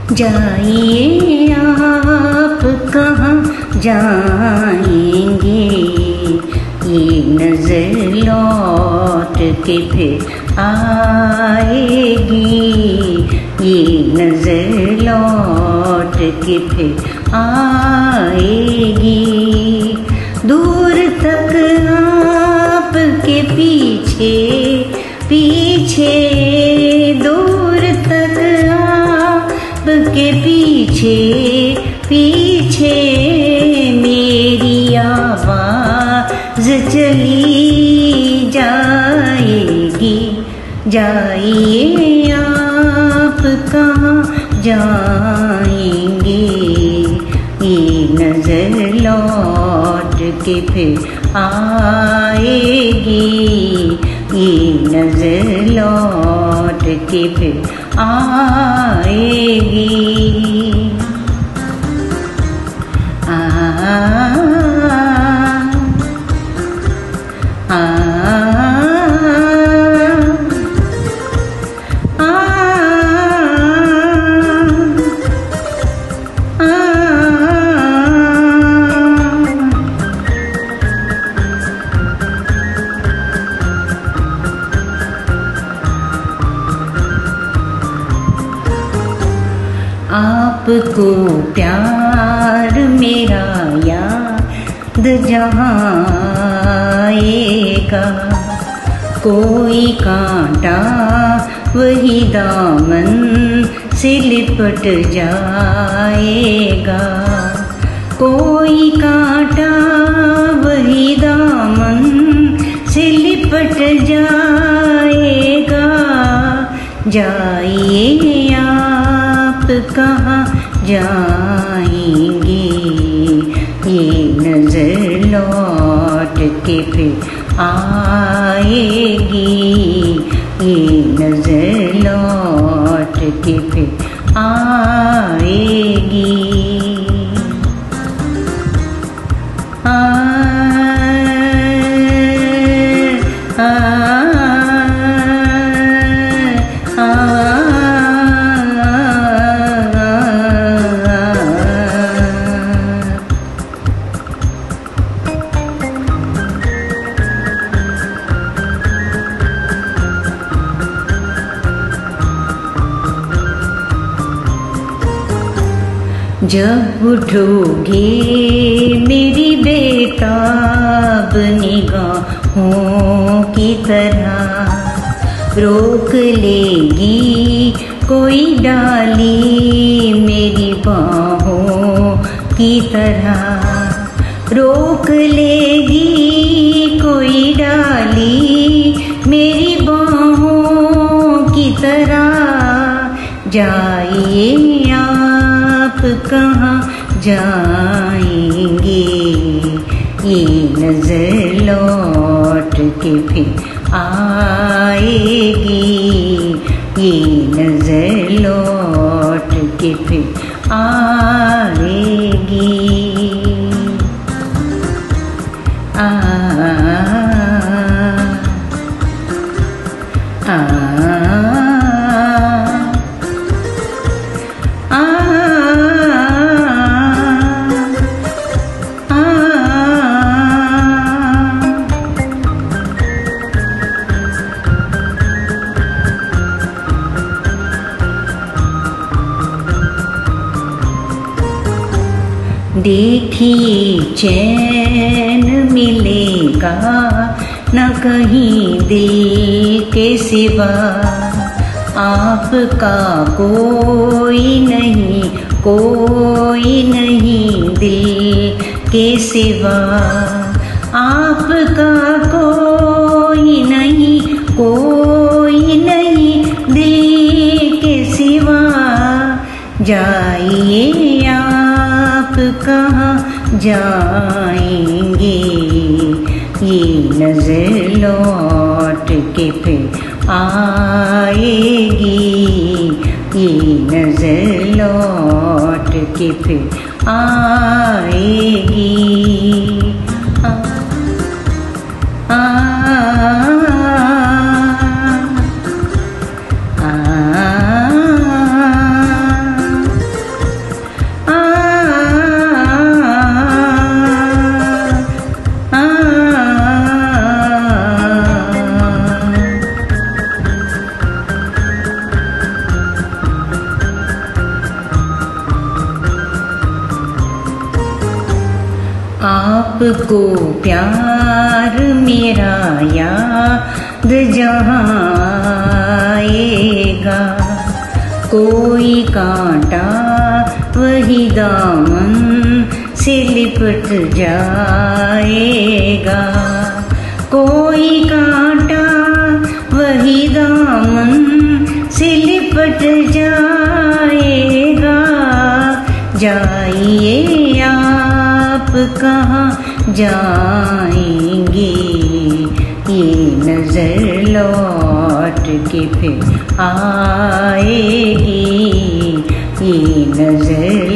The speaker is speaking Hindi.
जाइए आप कहाँ जाएंगे, ये नजर लौट के फिर आएगी, ये नजर लौट के फिर आएगी। दूर तक आपके पीछे पीछे, दूर तक आपके पीछे पीछे मेरी आवाज़ चली जाएगी। जाइए आप कहाँ जाएंगे, ये नजर लौट के फिर आएगी, ये नजर लौट के फिर आएगी। आपको प्यार मेरा याद जहाँ आएगा, कोई कांटा वही दामन से लिपट जाएगा, कोई कांटा वही दामन से लिपट जाएगा। जाइए आप कहाँ जाएंगे, ये नजर लौट के फिर आएगी, ये नजर लौट के फिर आएगी। जब उठोगे मेरी बेताब निगाहों की तरह, रोक लेगी कोई डाली मेरी बाहों की तरह, रोक लेगी कोई डाली मेरी बाहों की तरह। जाइए आप कहाँ जाएंगे, ये नजर लौट के फिर आएगी, ये नजर लौट के फिर आएगी। देखिए चैन मिलेगा न कहीं दिल के सिवा, आपका कोई नहीं, कोई नहीं दिल के सिवा, आपका कोई नहीं, कोई नहीं दिल के सिवा। जाइए आप कहाँ जाएंगे, ये नजर लौट के फिर आएगी, ये नजर लौट के फिर आएगी। आपको प्यार मेरा याद जहाँ आएगा, कोई कांटा वही दामन से लिपट जाएगा, कोई कांटा वही दामन से लिपट जाएगा। जाइए आप कहाँ जाएंगे, ये नजर लौट के फिर आएगी, ये नजर